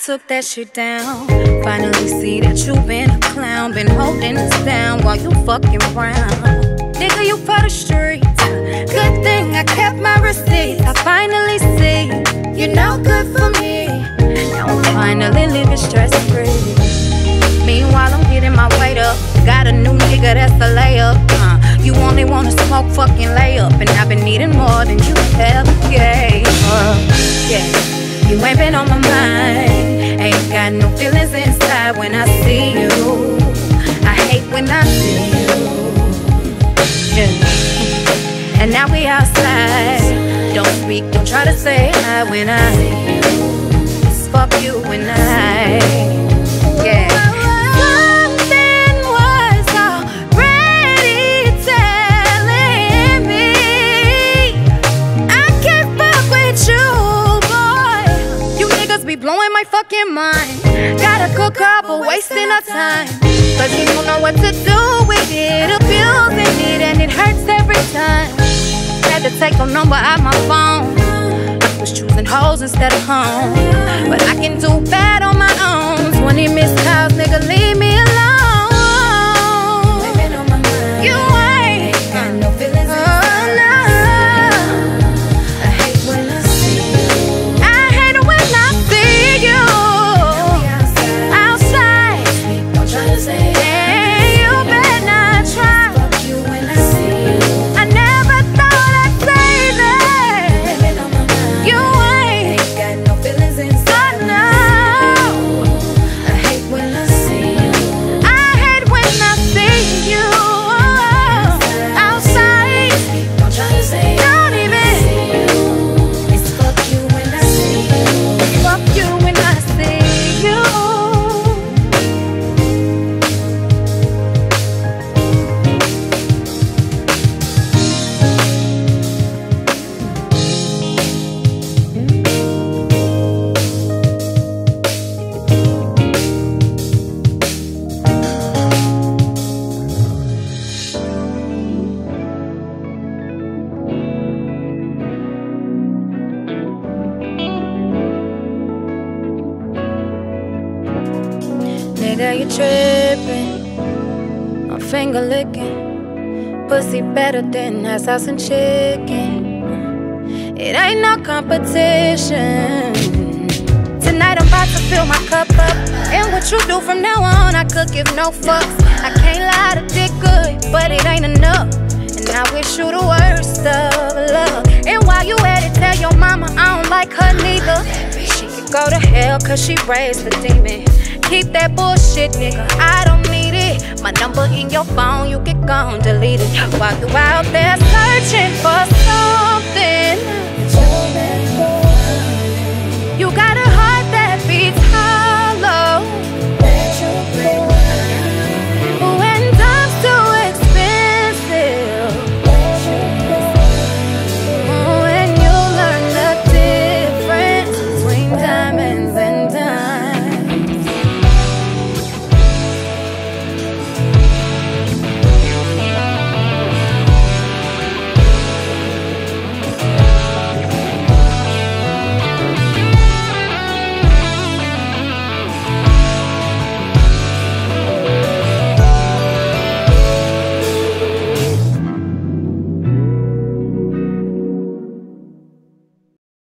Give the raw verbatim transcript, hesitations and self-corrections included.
took that shit down. Finally see that you been a clown, been holding us down while you fucking around. Nigga, you for the streets. Good thing I kept my receipts. I finally see you're no good for me. Now I'm finally living stress-free. Meanwhile, I'm getting my weight up. Got a new nigga that's a layup. Uh, you only wanna smoke fucking layup, and I've been needing more than you ever gave. Uh, yeah, you ain't been on my mind. Ain't got no feelings inside when I see you. I hate when I see you. Yeah. And now we outside. Don't speak, don't try to say hi when I see you. It's fuck you and I. Yeah. Something was already telling me I can't fuck with you, boy. You niggas be blowing my fucking mind. Got a good girl, but wasting our time. Cause you don't know what to do with it. Abusing it and it hurts every time. Had to take your number out my phone. I was choosing hoes instead of home. But I can do bad on my own. twenty missed calls, nigga, leave me alone. You ain't got no feelings. Oh no, I hate when I see you. I hate it when I see you outside. Don't try to say it. Hey, you better not try. Fuck you when I see you. I never thought I'd say that. You ain't got no feelings inside. Oh no, I hate when I see you. I hate when I see you outside. Don't try to say it. Don't even. It's fuck you when I see you. Fuck you when I see you. Nigga, you trippin', I'm finger licking. Pussy better than hot sauce and chicken. It ain't no competition. Tonight I'm about to fill my cup up. And what you do from now on, I could give no fucks. I can't lie to dick good, but it ain't enough. And I wish you the worst of love. And while you at it, tell your mama I don't like her neither. She could go to hell cause she raised a demon. Keep that bullshit, nigga, I don't need it. My number in your phone, you get gone, delete it. While you out there searching for something